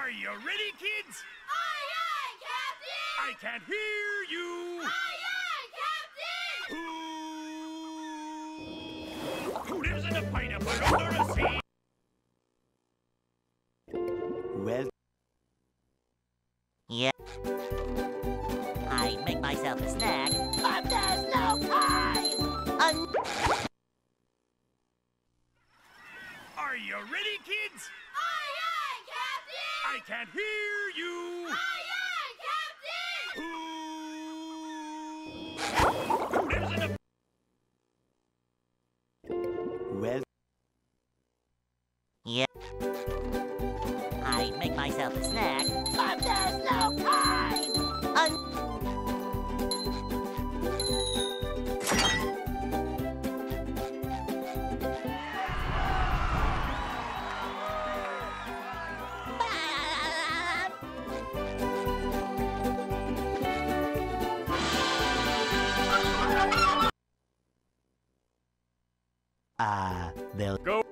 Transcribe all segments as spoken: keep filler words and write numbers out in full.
Are you ready, kids? Aye, aye, Captain! I can't hear you! Aye, aye, Captain! Who, who lives in a pineapple under the sea? Well... Yeah. I'd make myself a snack, but there's no time! Un Are you ready, kids? Aye, aye, Captain! I can't hear you! Aye, aye, Captain! Who, who lives in a... Well... Yeah. I'd make myself a snack, but there's no time! Un Ah, uh, they'll Go!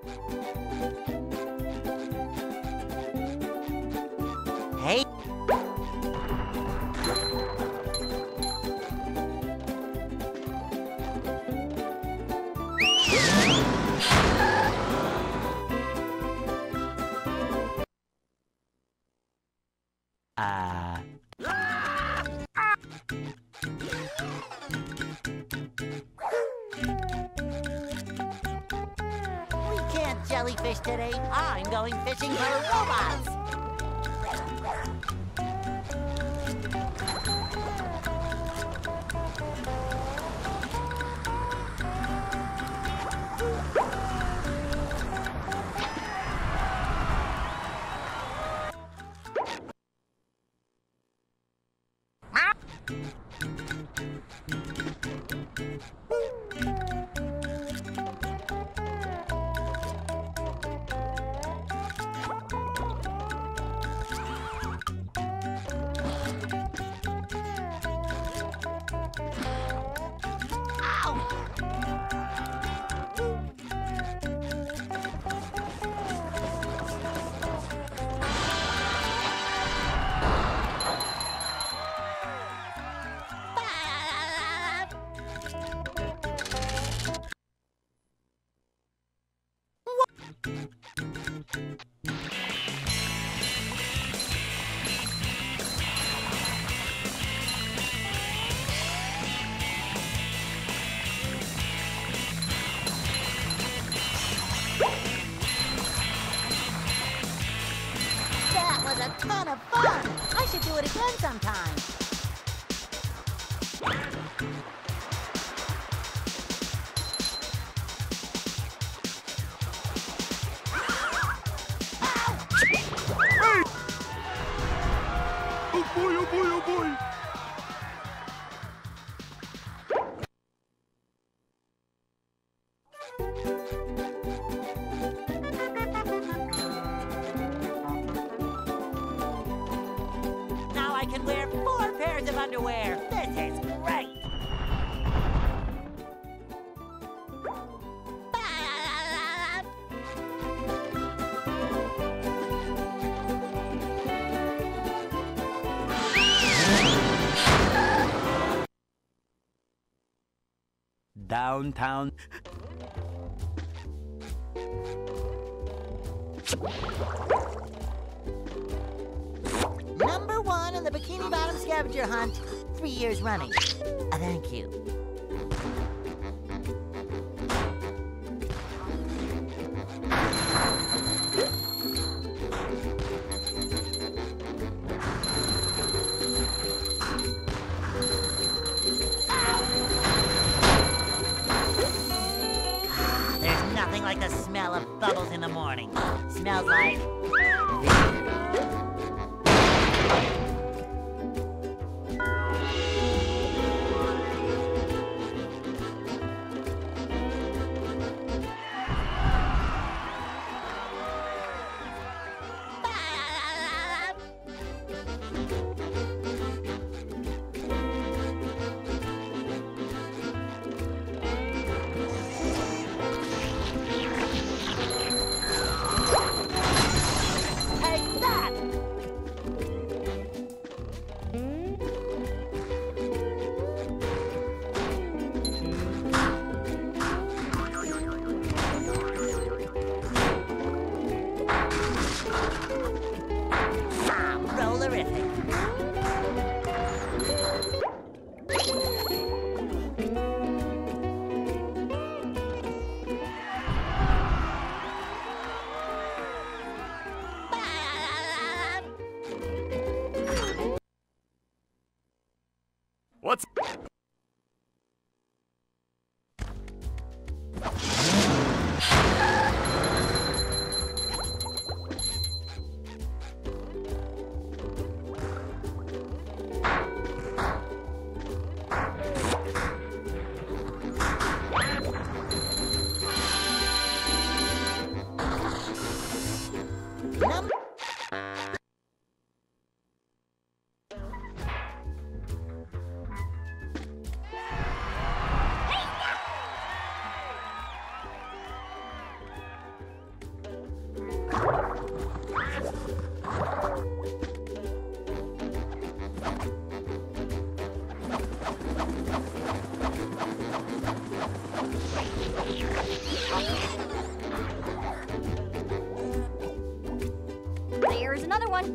Hey! Ah. Uh... We can't jellyfish today. I'm going fishing for robots. That was a ton of fun! I should do it again sometime. Oh boy, oh boy, oh boy! Now I can wear four pairs of underwear. This is great. Downtown. Number one in the Bikini Bottom scavenger hunt, three years running. Uh, thank you. There's nothing like the smell of bubbles in the morning. Smells like... another one.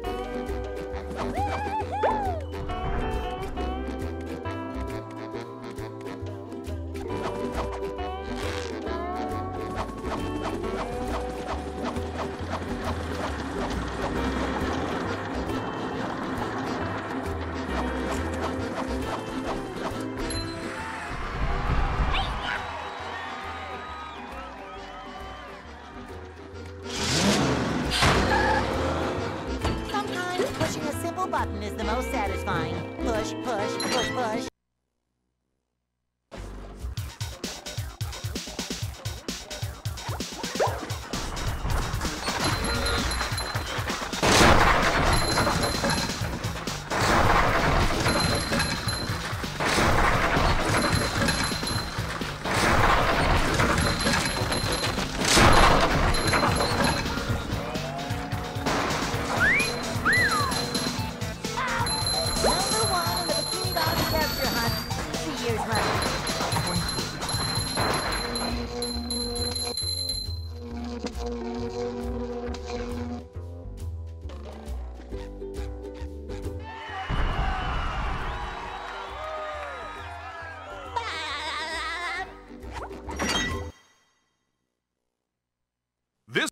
Sometimes pushing a simple button is the most satisfying. Push, push, push, push. Number one in the Bikini Bottom Scavenger Hunt. Three years running. This.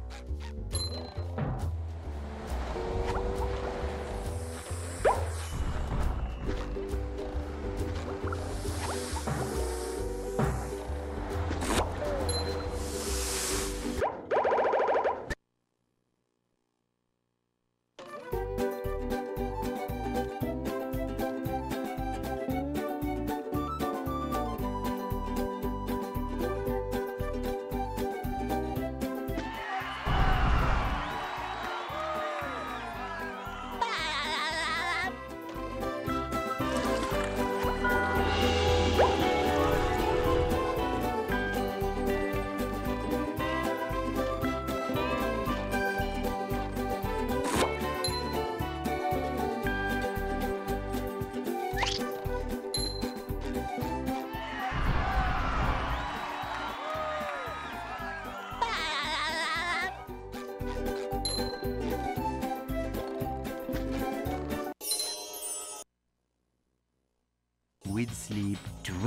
With sleep, dream.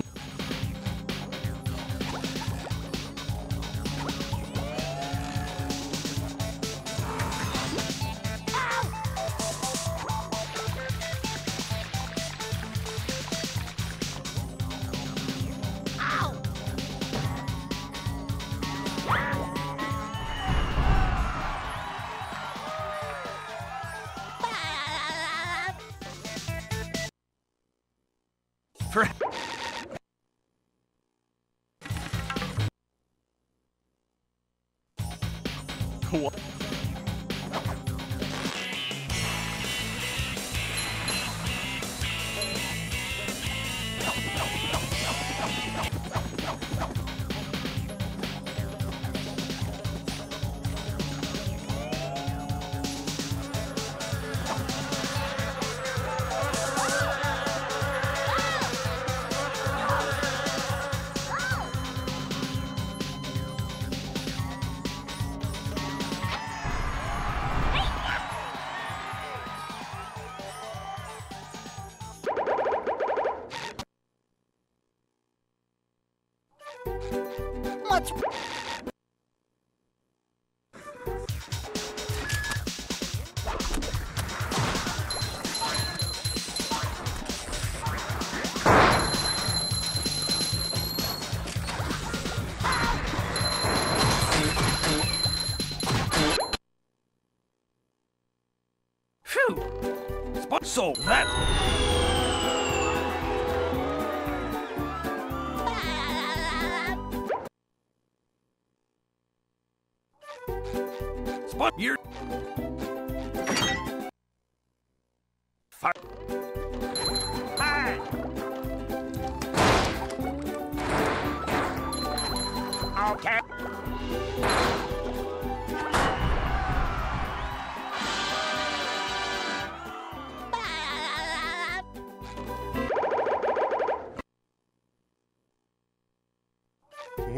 For. What? What's Phew. Spot. So that. Spot your. Fire. Hi. Okay.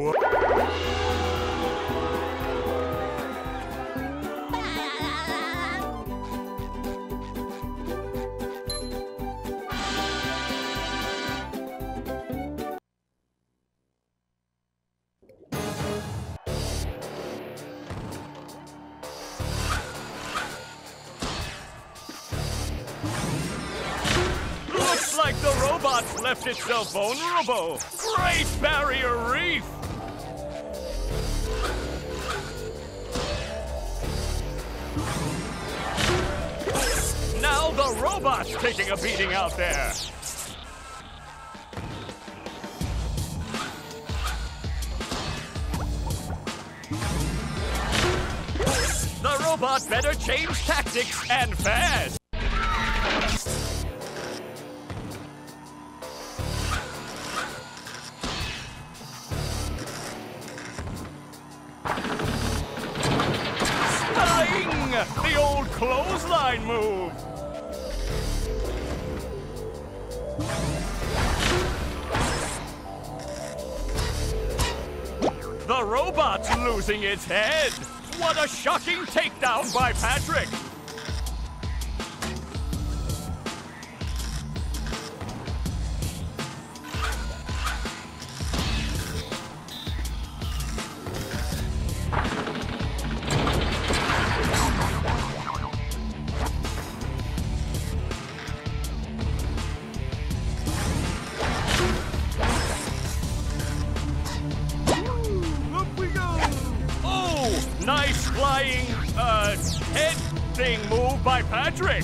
What? robot's left itself vulnerable. Great barrier reef! Now the robot's taking a beating out there. The robot better change tactics and fast. Flying! The old clothesline move. The robot's losing its head. What a shocking takedown by Patrick! Nice flying, uh, head thing move by Patrick.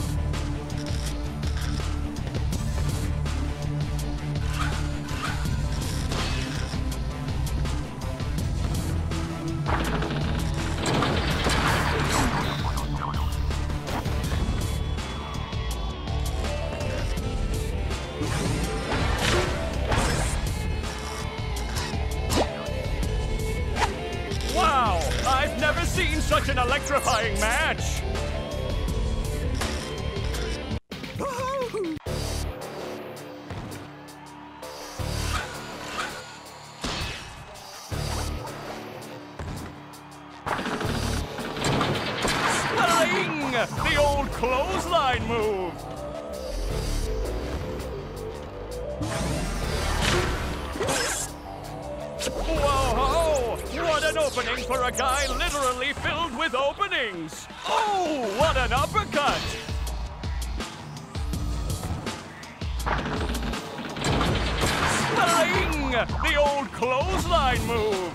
Wow, I've never seen such an electrifying match. Flying! The old clothesline move. Whoa! What an opening for a guy literally filled with openings! Oh, what an uppercut! Flying! The old clothesline move!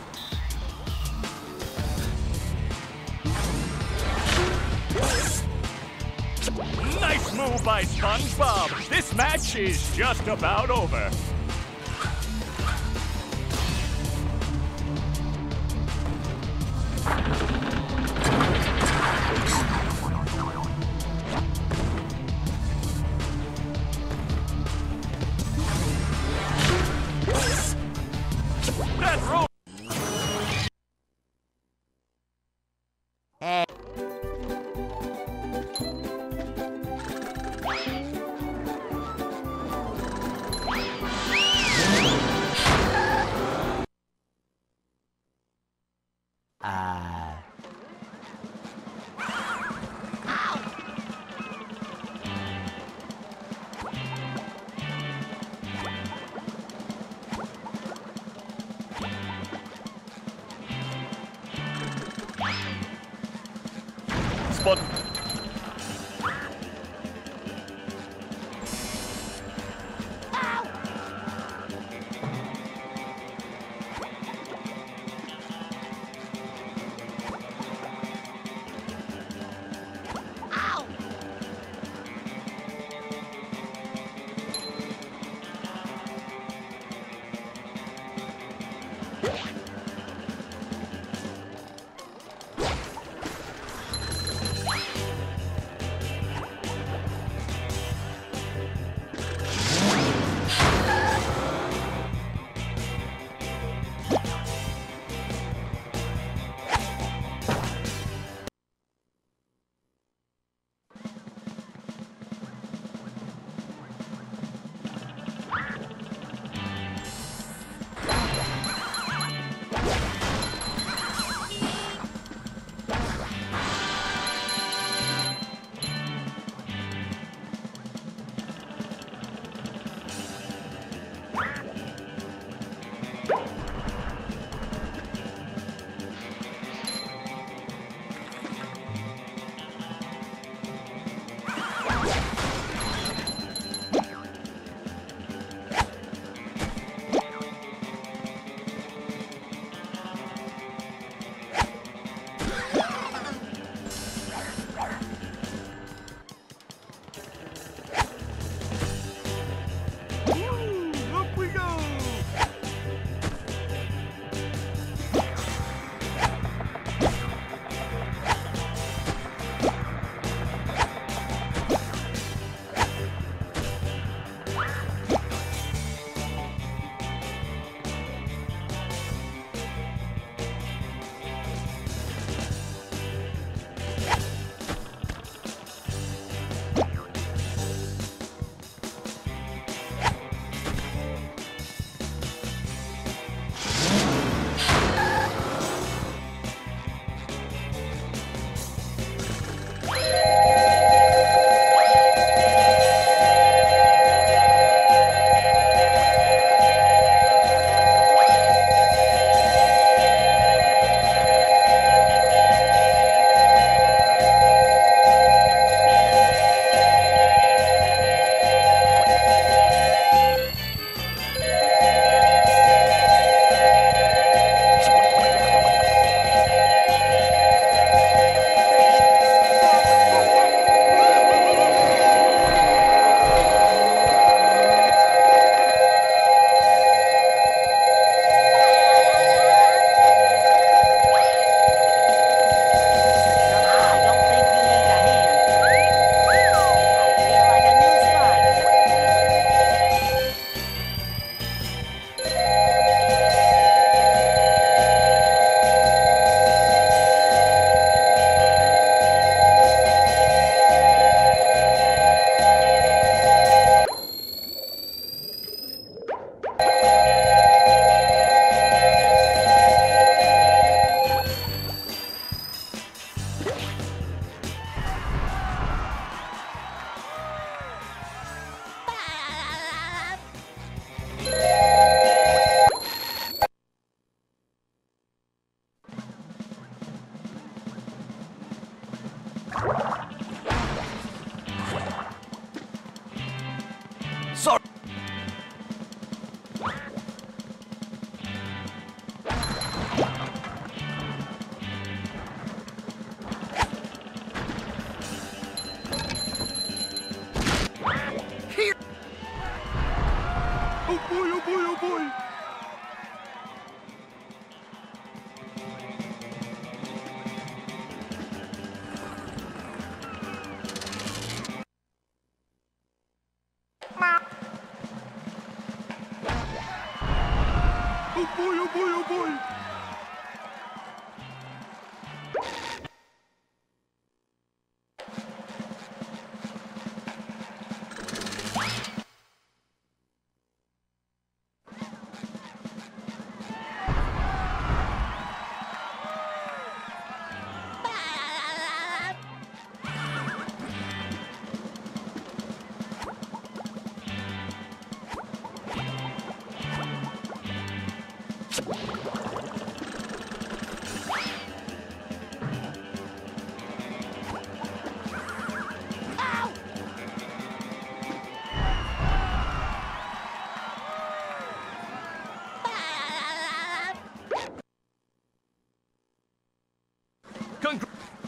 Nice move by SpongeBob! This match is just about over. That rope. Hey. Ah. Spot. oh boy, oh boy! Oh boy, oh boy, oh boy! Congr-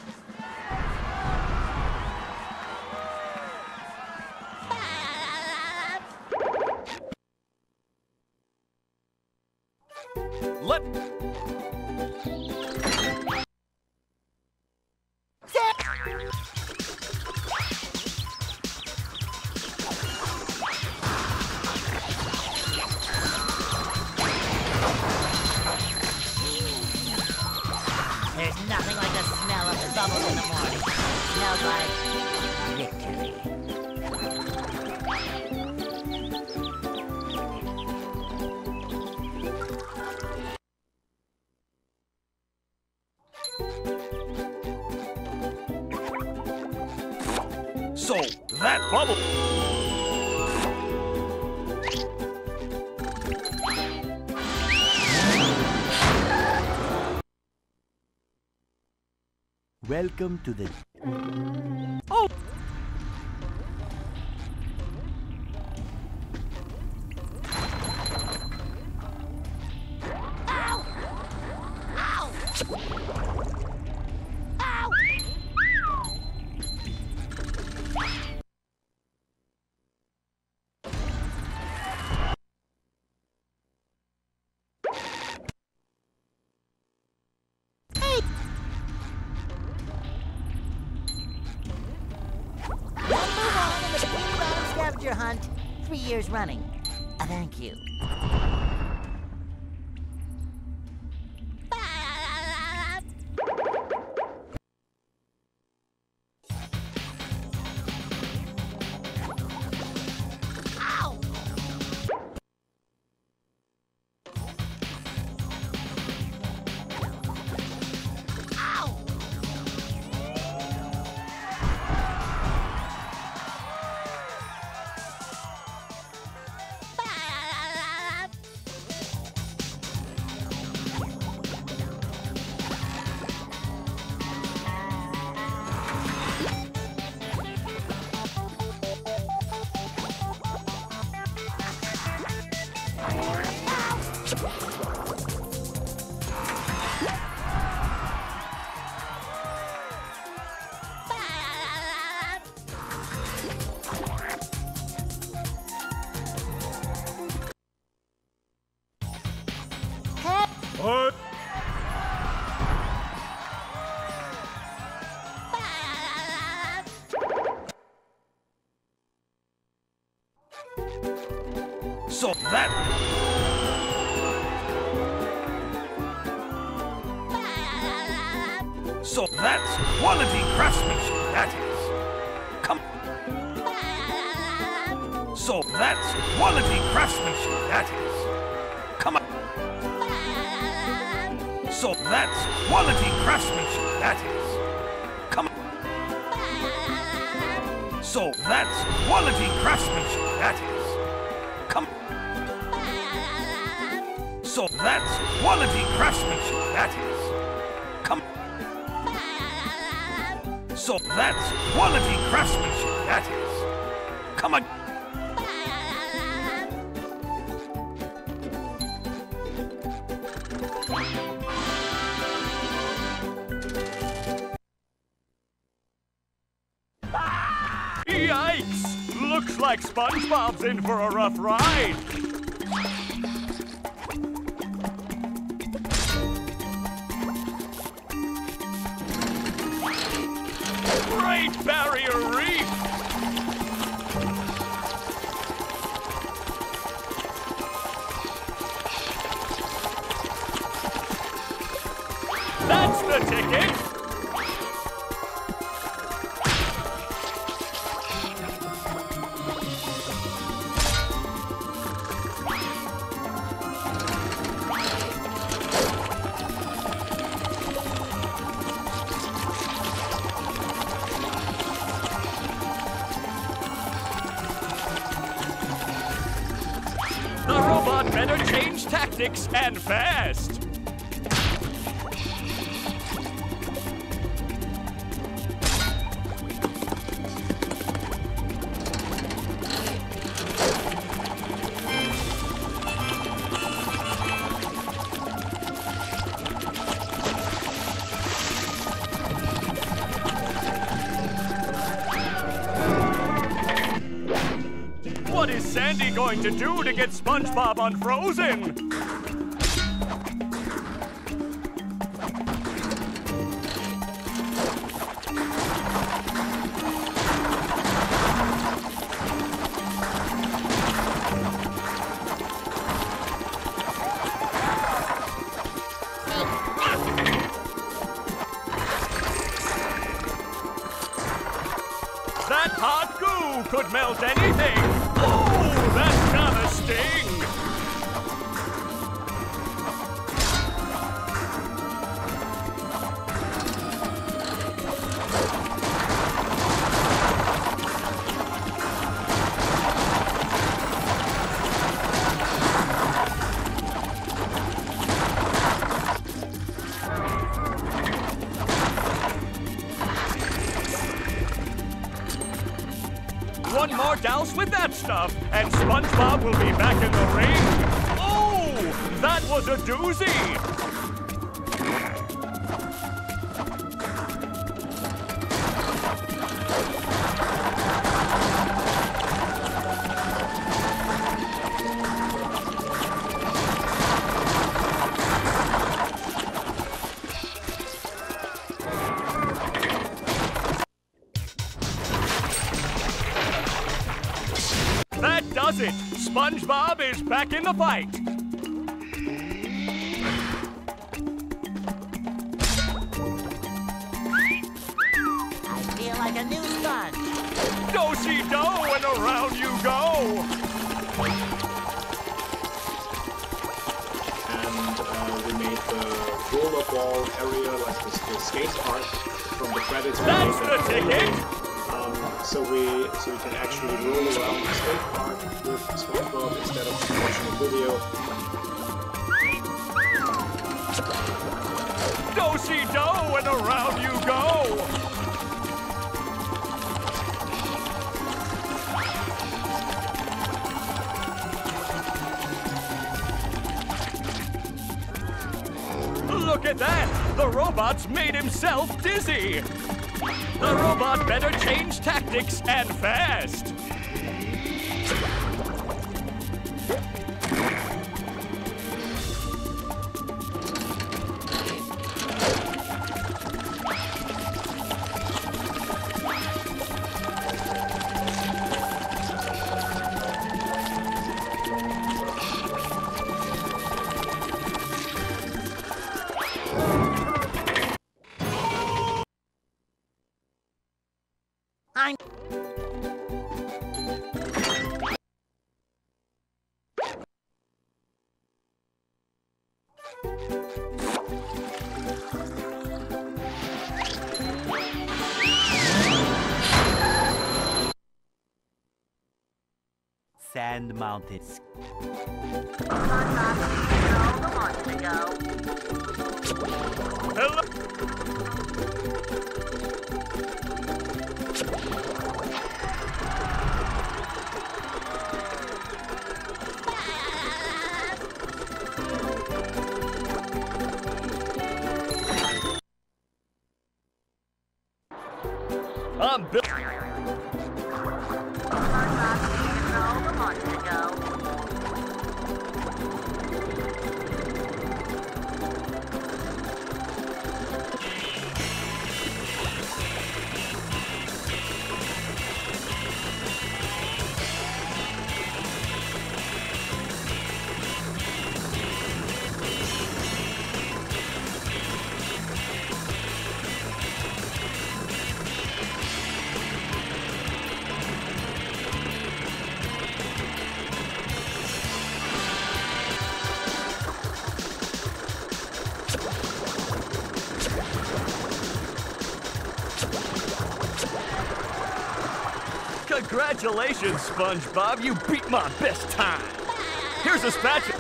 Let There's nothing like the smell of the bubbles in the morning. Smells like victory. so that bubble. Welcome to the... Oh! Ow! Ow! Ow! Scavenger hunt, three years running. Uh, thank you. Ow! Ow! What? So that... So that's quality craftsmanship, that is. Come... So that's quality craftsmanship, that is. Come on. So that's quality craftsmanship, that is. Come on. So that's quality craftsmanship, that is. Come on. So that's quality craftsmanship, that is. Come on. So that's quality craftsmanship, that is. Come on. Yikes! Looks like SpongeBob's in for a rough ride. Great Barrier Reef! That's the ticket! The robot better change tactics and fast! What is Sandy going to do to get SpongeBob unfrozen? That hot goo could melt anything! Oh, that's gotta sting! One more douse with that stuff, and SpongeBob will be back in the ring. Oh, that was a doozy! That does it! SpongeBob is back in the fight! I feel like a new sponge. Do-si-do and around you go! And uh, we made the rollerball area, like the, the skate park from the credits. we That's made the that ticket! Um, so we so we can actually roll around the skate park with SpongeBob instead of just watching a video. Do-si-do and around you go! Look at that! The robot's made himself dizzy! The robot better change tactics and fast! I'm... Sand Mountains. Hello? I'm Bill. Congratulations, SpongeBob. You beat my best time. Here's a spatula.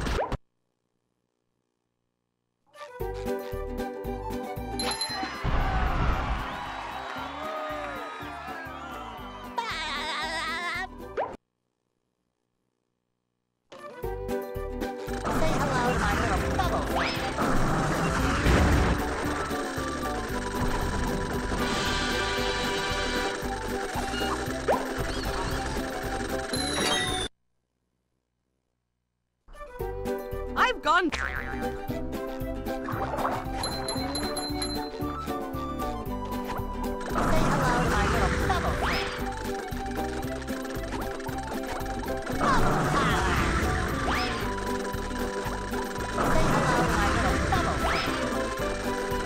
Say hello to my little bubble friend. I've gone. Say hello to my little bubble friend. Bubble power. Say hello to my little bubble friend.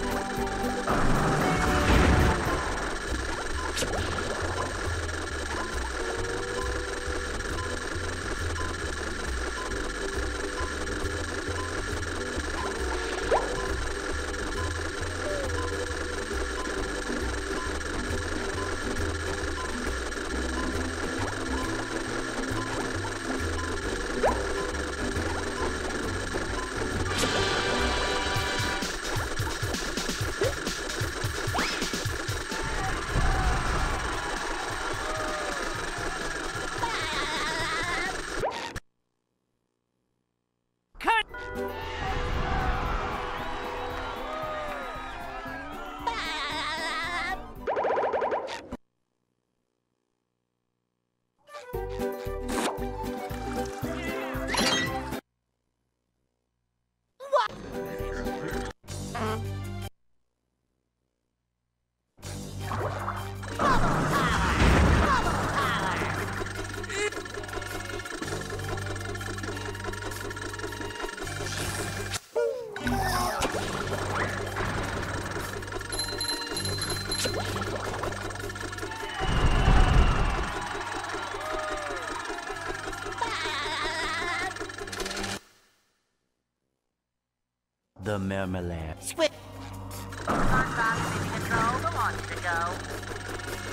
The Marmalade. Switch. SpongeBob is in control. The launch to go.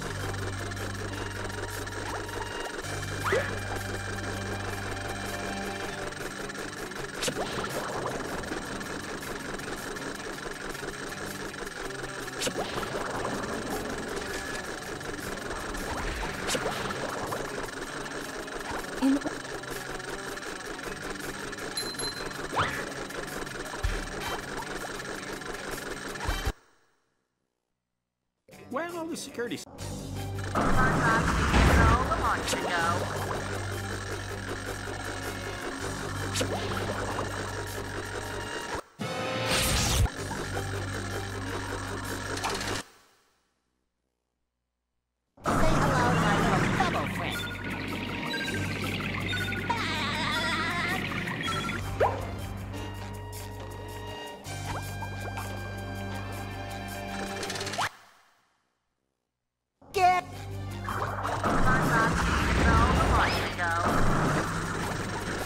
In Where are all the security? SpongeBob is in control. The launch to go. Say hello to my little bubble friend. Get. SpongeBob is in control. The launch to go.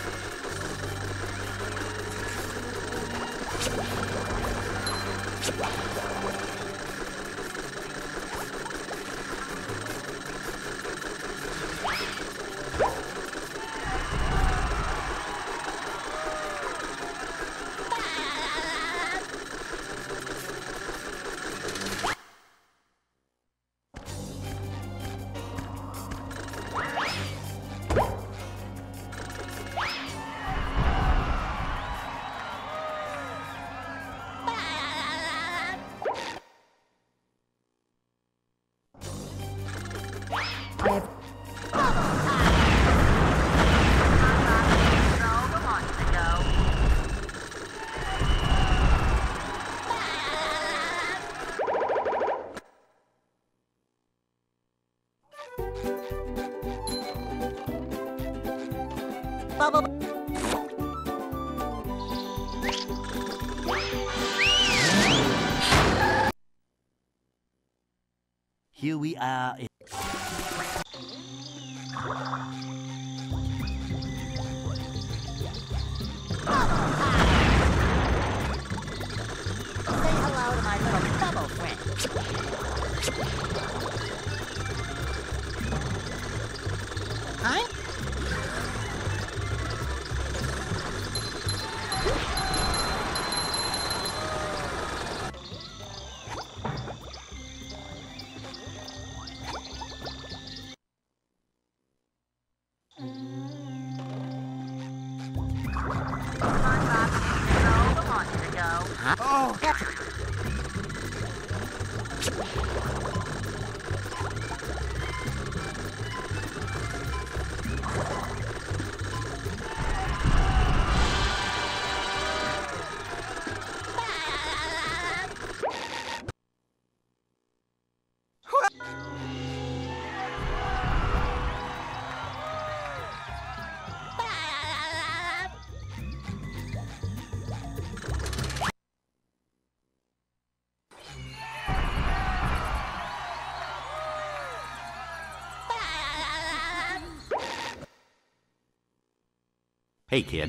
I have Bubble. Here we are. in- Say hello to my little bubble friend. Oh, that's... Hey, kid.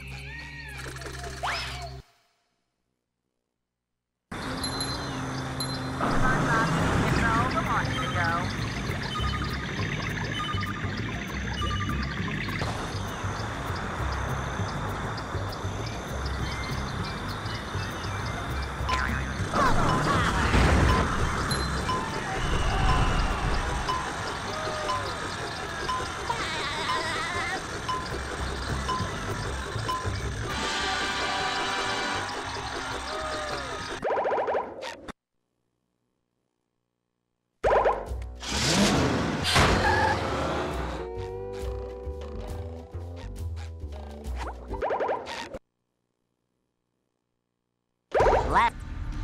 Left.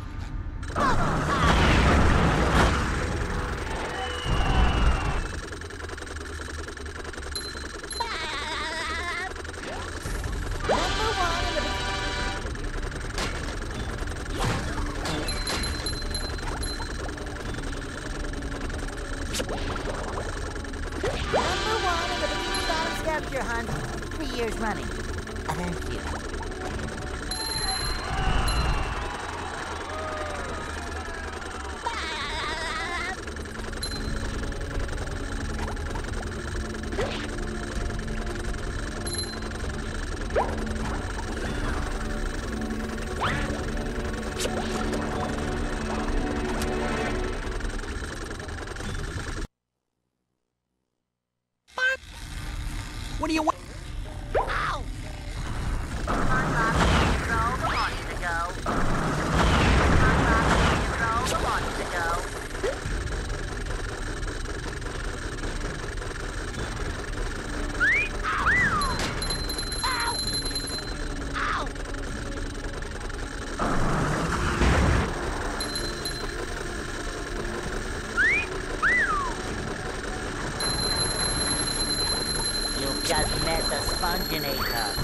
Number one in the... Number one in the Bikini Bottom scavenger hunt. Three years running. Thank you. What do you want? Ow! Control the launch to go. Control the launch to go. Ow! Ow! You've just met the Sponginator.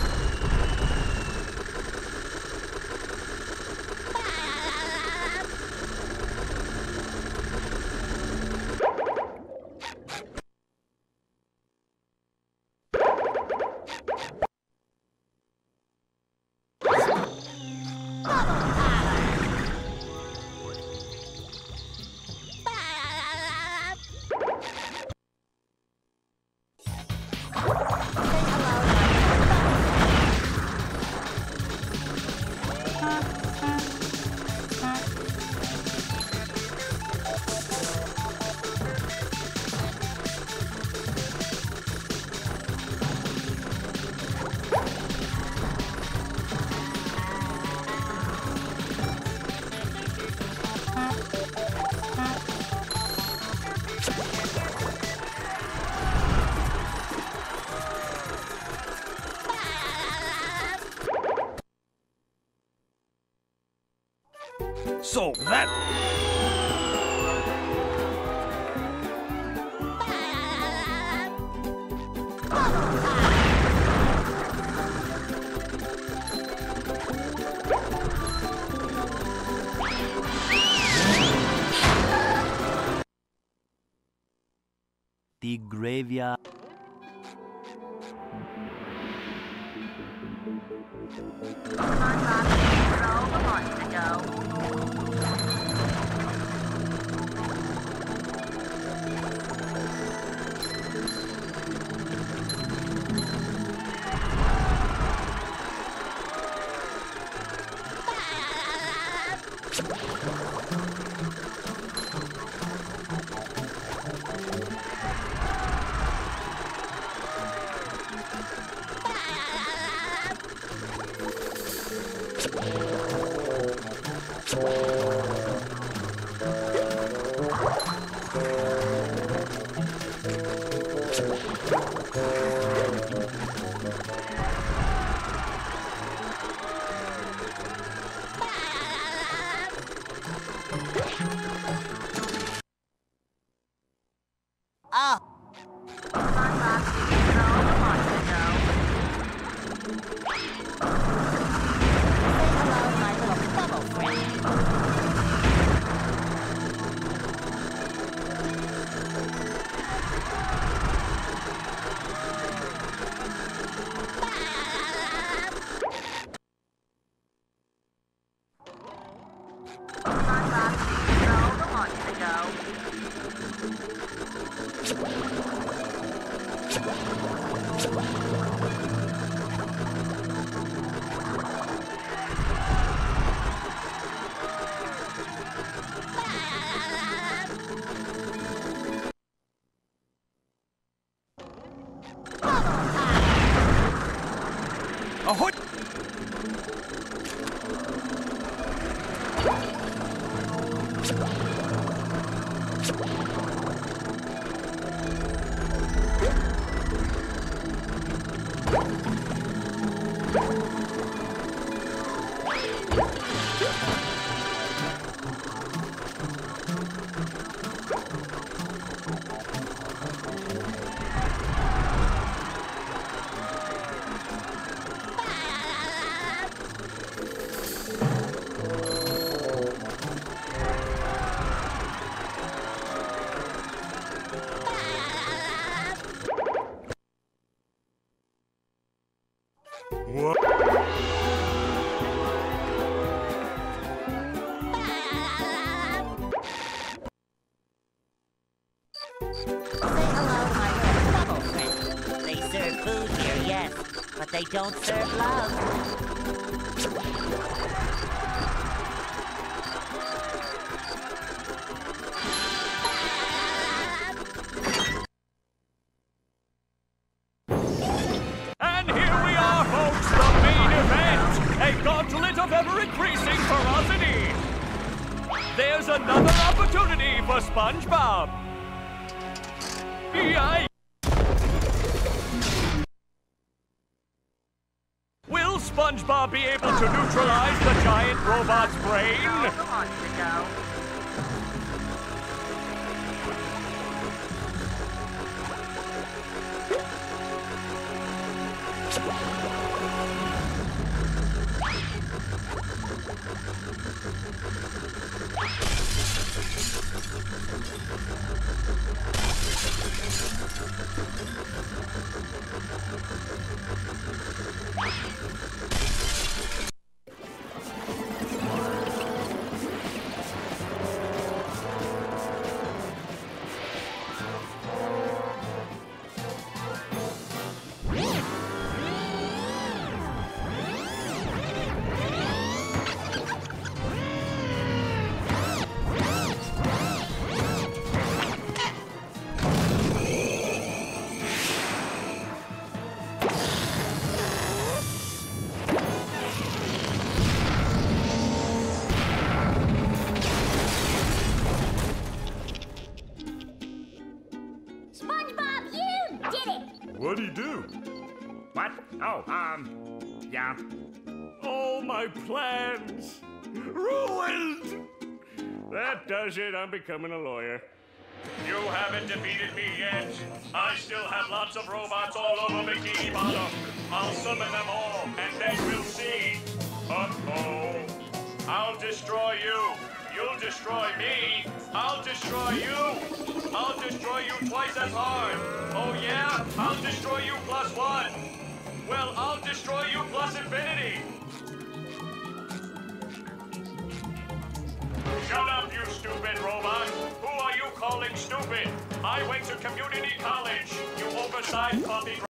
So that... The graveyard. Control the launch to go. Oh. SpongeBob, you know the monster show. Say hello to my little bubble friend. SpongeBob, you know the monster show. Ahoy! What? Say hello to my little bubble friend. They serve food here, yes, but they don't serve love. And here we are, folks, the main event! A gauntlet of ever-increasing ferocity! There's another opportunity for SpongeBob! Yikes! Will SpongeBob be able to neutralize the giant robot's brain? The monster show. SpongeBob, you did it! What'd he do? What? Oh, um, yeah. All my plans ruined! That does it. I'm becoming a lawyer. You haven't defeated me yet. I still have lots of robots all over Bikini Bottom. I'll summon them all, and then we'll see. Uh-oh. I'll destroy you. You'll destroy me. I'll destroy you. I'll destroy you twice as hard. Oh yeah? I'll destroy you plus one. Well, I'll destroy you plus infinity. Shut up, you stupid robot. Who are you calling stupid? I went to community college, you oversized coffee.